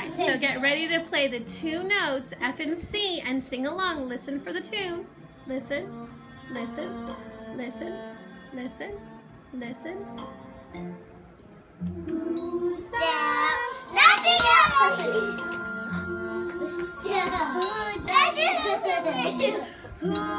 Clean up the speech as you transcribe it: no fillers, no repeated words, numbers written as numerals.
right, so get ready to play the two notes, F and C, and sing along. Listen for the tune. Listen, listen, listen, listen, listen. Step, nothing else. Step,